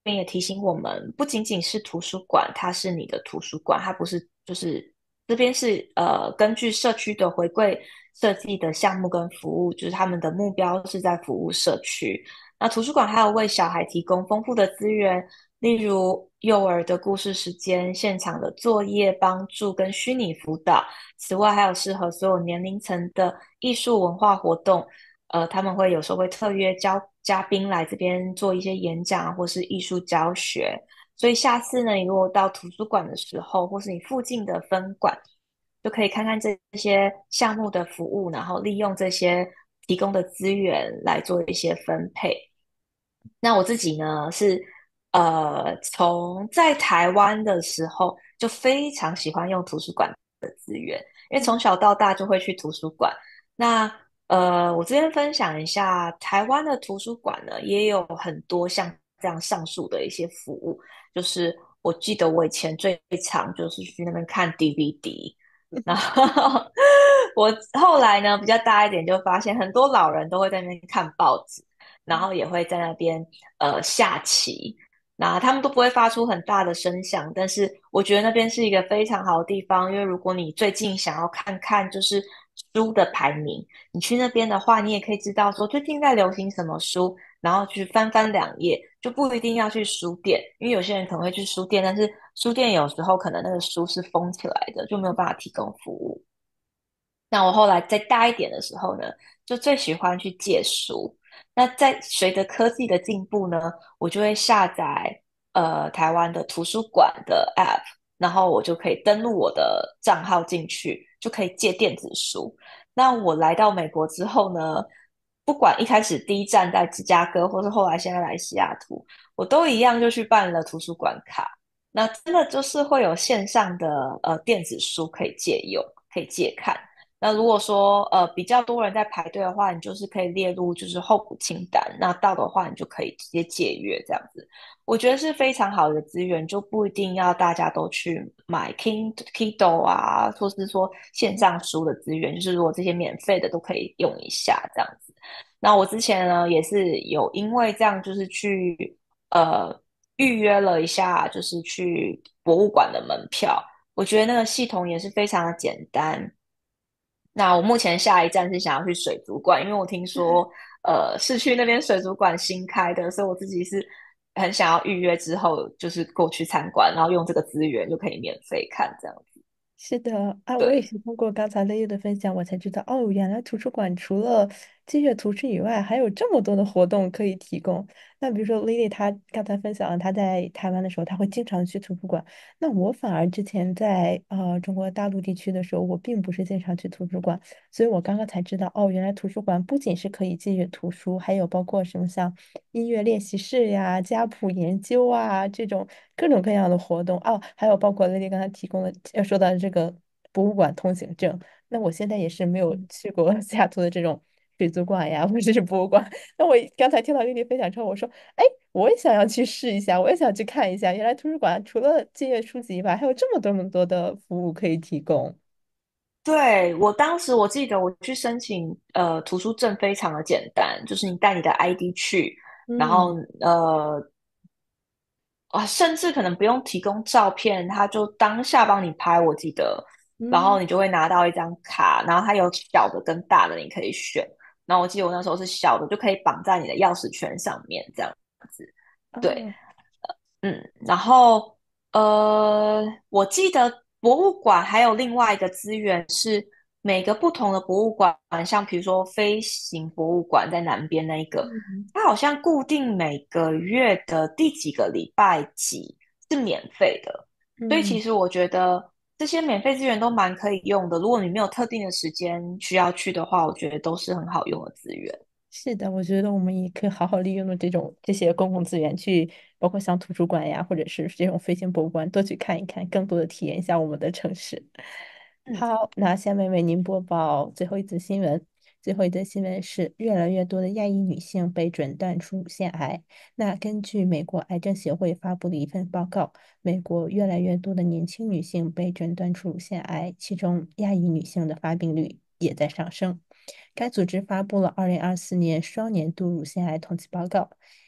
边也提醒我们，不仅仅是图书馆，它是你的图书馆，它不是就是这边是呃根据社区的回馈设计的项目跟服务，就是他们的目标是在服务社区。那图书馆还有为小孩提供丰富的资源，例如幼儿的故事时间、现场的作业帮助跟虚拟辅导。此外，还有适合所有年龄层的艺术文化活动。呃，他们会有时候会特约教嘉宾来这边做一些演讲或是艺术教学。所以下次呢，你如果到图书馆的时候，或是你附近的分馆，就可以看看这些项目的服务，然后利用这些提供的资源来做一些分配。那我自己呢是呃从在台湾的时候就非常喜欢用图书馆的资源，因为从小到大就会去图书馆。那呃，我这边分享一下，台湾的图书馆呢也有很多像这样上述的一些服务，就是我记得我以前最常就是去那边看 D V D。然后我后来呢比较大一点，就发现很多老人都会在那边看报纸，然后也会在那边呃下棋。那他们都不会发出很大的声响，但是我觉得那边是一个非常好的地方，因为如果你最近想要看看就是书的排名，你去那边的话，你也可以知道说最近在流行什么书，然后去翻翻两页，就不一定要去书店，因为有些人可能会去书店，但是书店有时候可能那个书是封起来的，就没有办法提供服务。那我后来再大一点的时候呢，就最喜欢去借书。那在随着科技的进步呢，我就会下载呃台湾的图书馆的 App，然后我就可以登录我的账号进去，就可以借电子书。那我来到美国之后呢，不管一开始第一站在芝加哥，或是后来现在来西雅图，我都一样就去办了图书馆卡。那真的就是会有线上的呃电子书可以借用，可以借看。那如果说呃比较多人在排队的话，你就是可以列入就是候补清单，那到的话你就可以直接借阅这样子。我觉得是非常好的资源，就不一定要大家都去买 King Kindle 啊，或是说线上书的资源，就是如果这些免费的都可以用一下这样子。那我之前呢也是有因为这样就是去呃预约了一下，就是去博物馆的门票，我觉得那个系统也是非常的简单。那我目前下一站是想要去水族馆，因为我听说，呃，市区那边水族馆新开的，所以我自己是很想要预约之后，就是过去参观，然后用这个资源就可以免费看这样子。 是的啊，我也对。 是通过刚才乐乐的分享，我才知道哦，原来图书馆除了借阅图书以外，还有这么多的活动可以提供。那比如说 Lily 她刚才分享了她在台湾的时候，她会经常去图书馆。那我反而之前在呃中国大陆地区的时候，我并不是经常去图书馆，所以我刚刚才知道哦，原来图书馆不仅是可以借阅图书，还有包括什么像音乐练习室呀、家谱研究啊这种各种各样的活动哦，还有包括 Lily 刚才提供的呃说到的这个博物馆通行证。那我现在也是没有去过西雅图的这种水族馆呀，或者是博物馆。那我刚才听到丽丽分享之后，我说，哎，我也想要去试一下，我也想去看一下。原来图书馆除了借阅书籍以外，还有这么多么多的服务可以提供。 对，我当时我记得我去申请呃图书证非常的简单，就是你带你的 I D 去，然嗯后呃啊甚至可能不用提供照片，他就当下帮你拍，我记得，然后嗯你就会拿到一张卡，然后它有小的跟大的你可以选，然后我记得我那时候是小的，就可以绑在你的钥匙圈上面这样子。对。 哦嗯，然后呃，我记得博物馆还有另外一个资源是每个不同的博物馆，像比如说飞行博物馆在南边那一个， 嗯它好像固定每个月的第几个礼拜几是免费的，所以其嗯。 实我觉得这些免费资源都蛮可以用的。如果你没有特定的时间需要去的话，我觉得都是很好用的资源。 是的，我觉得我们也可以好好利用的这种这些公共资源去，包括像图书馆呀，或者是这种飞行博物馆，多去看一看，更多的体验一下我们的城市。 嗯。 好，那下面为您播报最后一则新闻。最后一则新闻是，越来越多的亚裔女性被诊断出乳腺癌。那根据美国癌症协会发布的一份报告，美国越来越多的年轻女性被诊断出乳腺癌，其中亚裔女性的发病率也在上升。该组织发布了二零二四年双年度乳腺癌统计报告，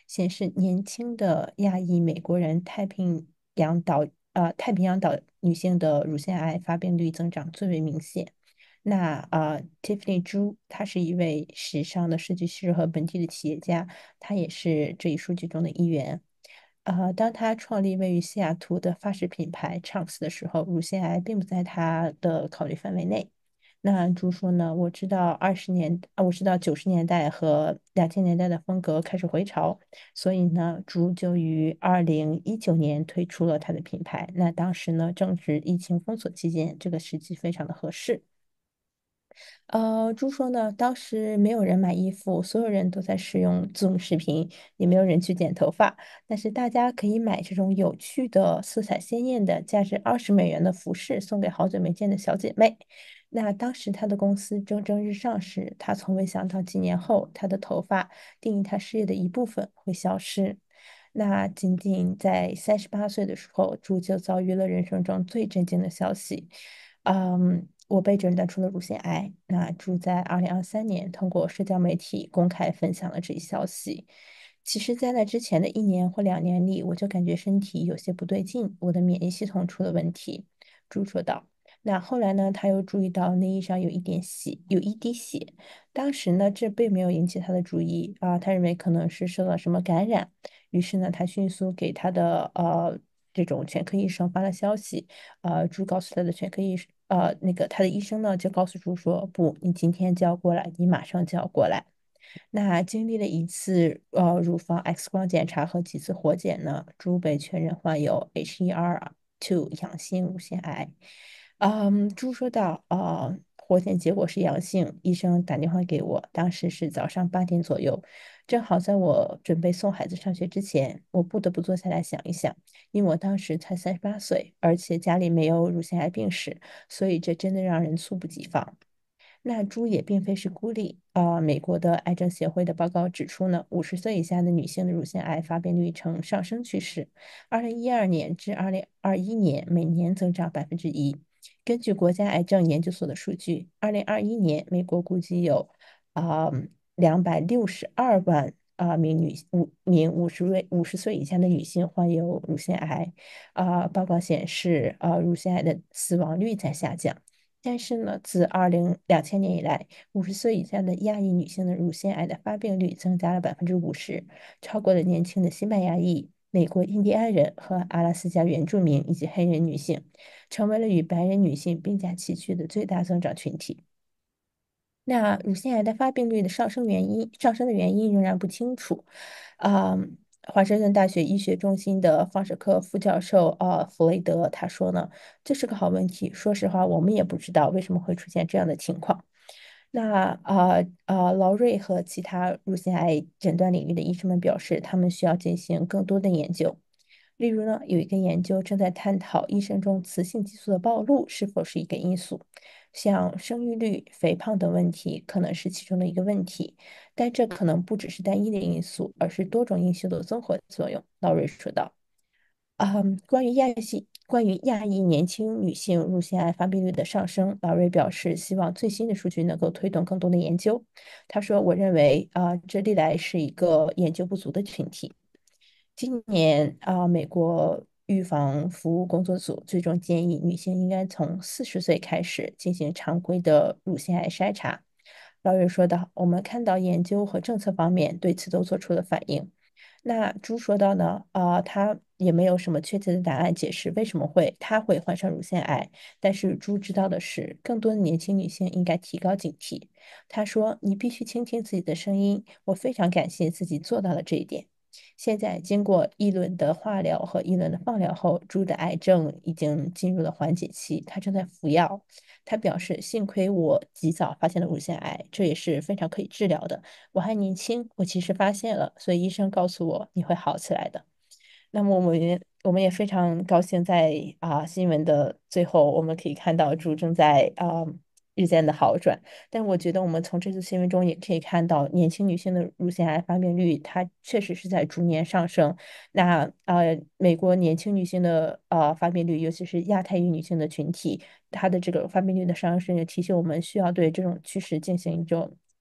显示年轻的亚裔美国人太平洋岛呃太平洋岛女性的乳腺癌发病率增长最为明显。那呃，Tiffany 朱，她是一位时尚的设计师和本地的企业家，她也是这一数据中的一员。呃，当他创立位于西雅图的发饰品牌 Chunks 的时候，乳腺癌并不在他的考虑范围内。那朱说呢，我知道二十年，啊，我知道九十年代和两千年代的风格开始回潮，所以呢，朱就于二零一九年推出了他的品牌。那当时呢，正值疫情封锁期间，这个时机非常的合适。呃，猪说呢，当时没有人买衣服，所有人都在使用 Zoom 视频，也没有人去剪头发。但是大家可以买这种有趣的、色彩鲜艳的、价值二十美元的服饰，送给好久没见的小姐妹。那当时他的公司蒸蒸日上时，他从未想到几年后，他的头发定义他事业的一部分会消失。那仅仅在三十八岁的时候，猪就遭遇了人生中最震惊的消息。嗯，我被诊断出了乳腺癌。那猪在二零二三年通过社交媒体公开分享了这一消息。其实，在那之前的一年或两年里，我就感觉身体有些不对劲，我的免疫系统出了问题。猪说道。那后来呢，他又注意到内衣上有一点血，有一滴血。当时呢，这并没有引起他的注意啊，他认为可能是受到什么感染。于是呢，他迅速给他的呃这种全科医生发了消息。呃，猪告诉他的全科医生，呃，那个他的医生呢就告诉猪说，不，你今天就要过来，你马上就要过来。那经历了一次呃乳房 X 光检查和几次活检呢，猪被确认患有 H E R 二 阳性乳腺癌。嗯，猪说道，呃，活检结果是阳性，医生打电话给我，当时是早上八点左右，正好在我准备送孩子上学之前，我不得不坐下来想一想，因为我当时才三十八岁，而且家里没有乳腺癌病史，所以这真的让人猝不及防。那猪也并非是孤立啊、呃美国的癌症协会的报告指出呢，五十岁以下的女性的乳腺癌发病率呈上升趋势，二零一二年至二零二一年每年增长百分之一。根据国家癌症研究所的数据，二零二一年美国估计有啊两百六十二万啊、名女五名五十位五十岁以下的女性患有乳腺癌。啊、报告显示啊、乳腺癌的死亡率在下降。但是呢，自二零两千年以来，五十岁以下的亚裔女性的乳腺癌的发病率增加了百分之五十，超过了年轻的西班牙裔、美国印第安人和阿拉斯加原住民以及黑人女性，成为了与白人女性并驾齐驱的最大增长群体。那乳腺癌的发病率的上升原因，上升的原因仍然不清楚。啊、华盛顿大学医学中心的放射科副教授呃弗雷德他说呢，这是个好问题。说实话，我们也不知道为什么会出现这样的情况。那啊啊，劳瑞和其他乳腺癌诊断领域的医生们表示，他们需要进行更多的研究。例如呢，有一个研究正在探讨益生中雌性激素的暴露是否是一个因素，像生育率、肥胖等问题可能是其中的一个问题，但这可能不只是单一的因素，而是多种因素的综合作用。劳瑞说道。嗯，关于亚裔关于亚裔年轻女性乳腺癌发病率的上升，劳瑞表示希望最新的数据能够推动更多的研究。他说：“我认为啊、这历来是一个研究不足的群体。”今年啊、美国预防服务工作组最终建议女性应该从四十岁开始进行常规的乳腺癌筛查。劳瑞说道：“我们看到研究和政策方面对此都做出了反应。”那朱说到呢，啊、他也没有什么确切的答案解释为什么会他会患上乳腺癌，但是朱知道的是，更多的年轻女性应该提高警惕。他说：“你必须倾听自己的声音。”我非常感谢自己做到了这一点。现在经过一轮的化疗和一轮的放疗后，朱的癌症已经进入了缓解期，他正在服药。他表示：“幸亏我及早发现了乳腺癌，这也是非常可以治疗的。我还年轻，我其实发现了，所以医生告诉我你会好起来的。”那么我们也我们也非常高兴在啊、新闻的最后，我们可以看到猪正在啊、日渐的好转。但我觉得我们从这次新闻中也可以看到，年轻女性的乳腺癌发病率它确实是在逐年上升。那呃，美国年轻女性的呃发病率，尤其是亚太裔女性的群体，它的这个发病率的上升，也提醒我们需要对这种趋势进行一种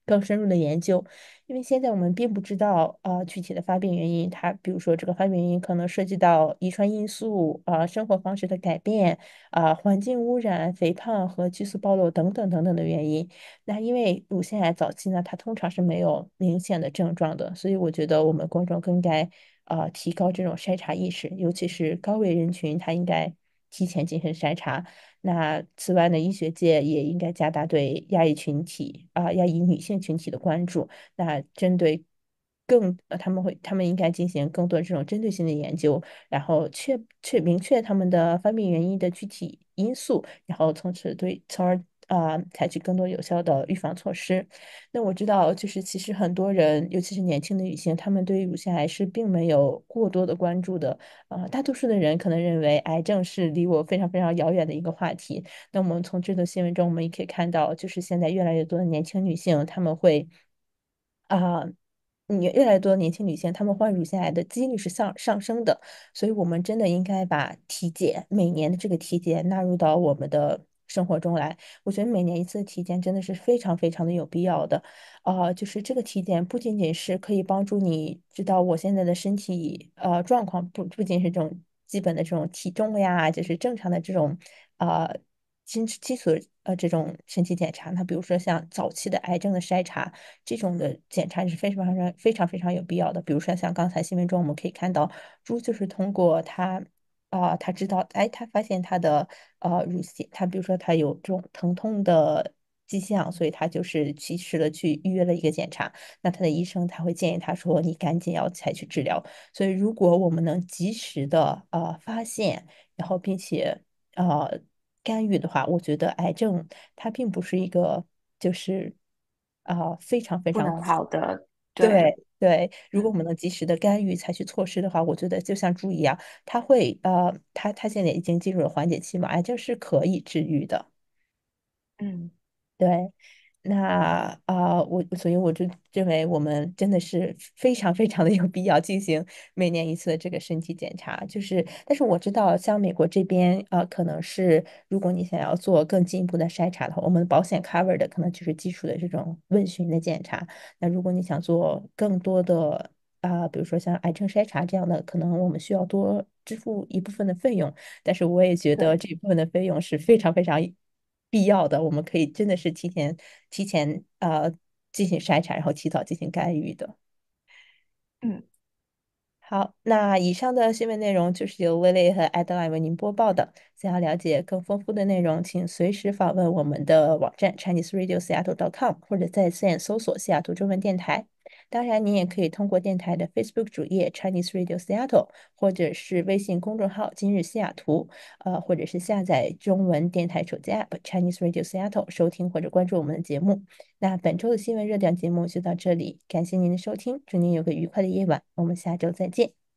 更深入的研究，因为现在我们并不知道呃具体的发病原因，它比如说这个发病原因可能涉及到遗传因素、啊、生活方式的改变、啊、环境污染、肥胖和激素暴露等等等等的原因。那因为乳腺癌早期呢，它通常是没有明显的症状的，所以我觉得我们公众更应该呃提高这种筛查意识，尤其是高危人群，他应该提前进行筛查。那此外呢，医学界也应该加大对亚裔群体啊、亚裔女性群体的关注。那针对更，呃，他们会，他们应该进行更多这种针对性的研究，然后确确明确他们的发病原因的具体因素，然后从此对，从而啊、采取更多有效的预防措施。那我知道，就是其实很多人，尤其是年轻的女性，她们对于乳腺癌是并没有过多的关注的。呃，大多数的人可能认为癌症是离我非常非常遥远的一个话题。那我们从这则新闻中，我们也可以看到，就是现在越来越多的年轻女性，她们会啊。你越来越多的年轻女性，她们患乳腺癌的几率是上上升的，所以我们真的应该把体检每年的这个体检纳入到我们的生活中来。我觉得每年一次的体检真的是非常非常的有必要的。呃，就是这个体检不仅仅是可以帮助你知道我现在的身体呃状况，不不仅是这种基本的这种体重呀，就是正常的这种呃基基础呃这种身体检查。那比如说像早期的癌症的筛查，这种的检查是非常非常非常非常有必要的。比如说像刚才新闻中我们可以看到，猪就是通过它。啊、他知道，哎，他发现他的呃乳腺，他比如说他有这种疼痛的迹象，所以他就是及时的去预约了一个检查。那他的医生他会建议他说，你赶紧要采取治疗。所以如果我们能及时的呃发现，然后并且呃干预的话，我觉得癌症它并不是一个就是啊、呃非常非常不能好的，对， 对对，如果我嗯们能及时的干预、采取措施的话，我觉得就像猪一样，它会呃，它它现在已经进入了缓解期嘛，癌症是可以治愈的。 嗯。 对，那啊、我所以我就认为我们真的是非常非常的有必要进行每年一次的这个身体检查。就是，但是我知道像美国这边啊、可能是如果你想要做更进一步的筛查的话，我们保险 cover 的可能就是基础的这种问询的检查。那如果你想做更多的啊、比如说像癌症筛查这样的，可能我们需要多支付一部分的费用。但是我也觉得对， 这一部分的费用是非常非常必要的，我们可以真的是提前提前呃进行筛查，然后提早进行干预的。 嗯， 好，那以上的新闻内容就是由威廉和艾德莱为您播报的。想要了解更丰富的内容，请随时访问我们的网站 Chinese Radio Seattle dot com，或者在线搜索西雅图中文电台。当然，您也可以通过电台的 Facebook 主页 Chinese Radio Seattle，或者是微信公众号今日西雅图，呃，或者是下载中文电台手机 App Chinese Radio Seattle 收听或者关注我们的节目。那本周的新闻热点节目就到这里，感谢您的收听，祝您有个愉快的夜晚，我们下周再见。